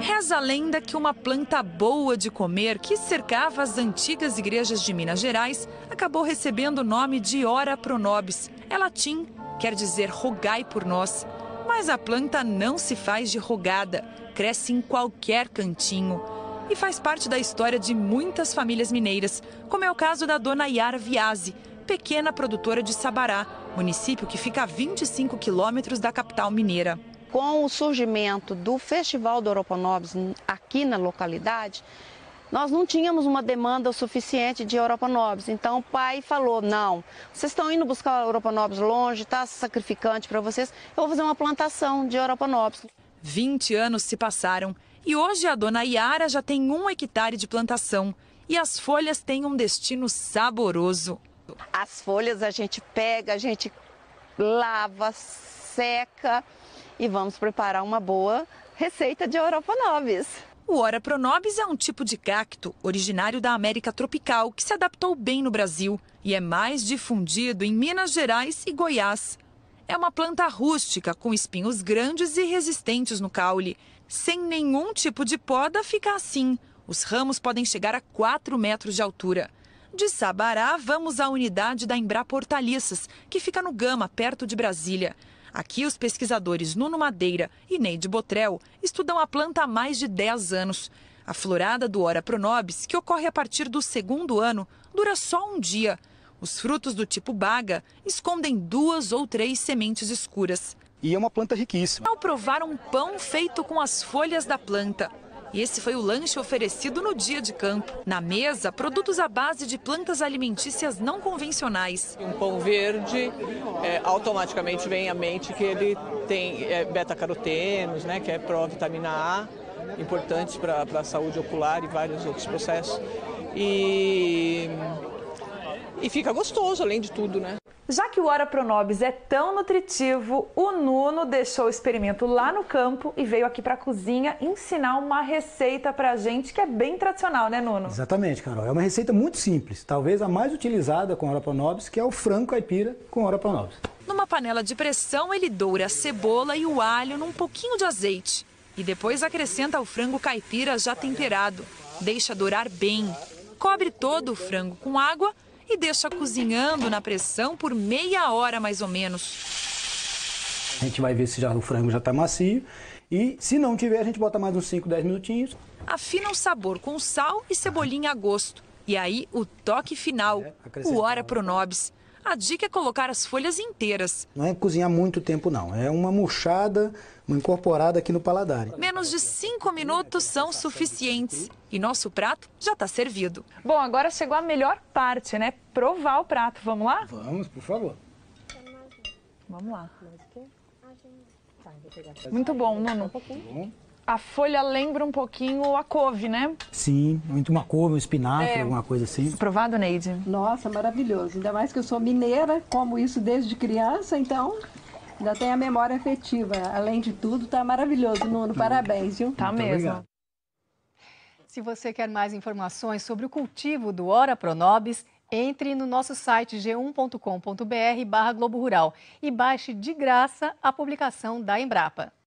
Reza a lenda que uma planta boa de comer que cercava as antigas igrejas de Minas Gerais acabou recebendo o nome de Ora pro nobis. É latim, quer dizer rogai por nós. Mas a planta não se faz de rogada, cresce em qualquer cantinho. E faz parte da história de muitas famílias mineiras, como é o caso da dona Yara Viazzi, pequena produtora de Sabará, município que fica a 25 quilômetros da capital mineira. Com o surgimento do Festival do Oroponobis aqui na localidade, nós não tínhamos uma demanda suficiente de Oroponobis. Então o pai falou, não, vocês estão indo buscar Oroponobis longe, está sacrificante para vocês, eu vou fazer uma plantação de Oroponobis. 20 anos se passaram e hoje a dona Yara já tem 1 hectare de plantação e as folhas têm um destino saboroso. As folhas a gente pega, a gente lava, seca e vamos preparar uma boa receita de Oroponobis. O Ora pro nobis é um tipo de cacto originário da América tropical que se adaptou bem no Brasil e é mais difundido em Minas Gerais e Goiás. É uma planta rústica com espinhos grandes e resistentes no caule. Sem nenhum tipo de poda fica assim. Os ramos podem chegar a 4 metros de altura. De Sabará, vamos à unidade da Embrapa Hortaliças, que fica no Gama, perto de Brasília. Aqui, os pesquisadores Nuno Madeira e Neide Botrel estudam a planta há mais de 10 anos. A florada do Ora pro nobis, que ocorre a partir do 2º ano, dura só um dia. Os frutos do tipo baga escondem 2 ou 3 sementes escuras. E é uma planta riquíssima. Ao provar um pão feito com as folhas da planta. Esse foi o lanche oferecido no dia de campo. Na mesa, produtos à base de plantas alimentícias não convencionais. Um pão verde, automaticamente vem à mente que ele tem beta-carotenos, né, que é pró-vitamina A, importantes para a saúde ocular e vários outros processos. E fica gostoso, além de tudo, né? Já que o Ora pro nobis é tão nutritivo, o Nuno deixou o experimento lá no campo e veio aqui para a cozinha ensinar uma receita para a gente que é bem tradicional, né, Nuno? Exatamente, Carol. É uma receita muito simples, talvez a mais utilizada com Ora pro nobis, que é o frango caipira com Ora pro nobis. Numa panela de pressão, ele doura a cebola e o alho num pouquinho de azeite. E depois acrescenta o frango caipira já temperado. Deixa dourar bem. Cobre todo o frango com água e deixa cozinhando na pressão por meia hora mais ou menos. A gente vai ver se o frango já está macio e se não tiver a gente bota mais uns 5, 10 minutinhos. Afina o sabor com sal e cebolinha a gosto. E aí o toque final, o Ora pro nobis. A dica é colocar as folhas inteiras. Não é cozinhar muito tempo não, é uma murchada, uma incorporada aqui no paladar. Menos de 5 minutos são suficientes e nosso prato já está servido. Bom, agora chegou a melhor parte, né? Provar o prato. Vamos lá? Vamos, por favor. Vamos lá. Muito bom, Nuno. A folha lembra um pouquinho a couve, né? Sim, muito uma couve, um espinafre, alguma coisa assim. Provado, Neide? Nossa, maravilhoso. Ainda mais que eu sou mineira, como isso desde criança, então ainda tem a memória afetiva. Além de tudo, tá maravilhoso, Nuno. Parabéns, viu? Tá mesmo. Obrigado. Se você quer mais informações sobre o cultivo do Ora pro nobis, entre no nosso site g1.com.br/Globo Rural e baixe de graça a publicação da Embrapa.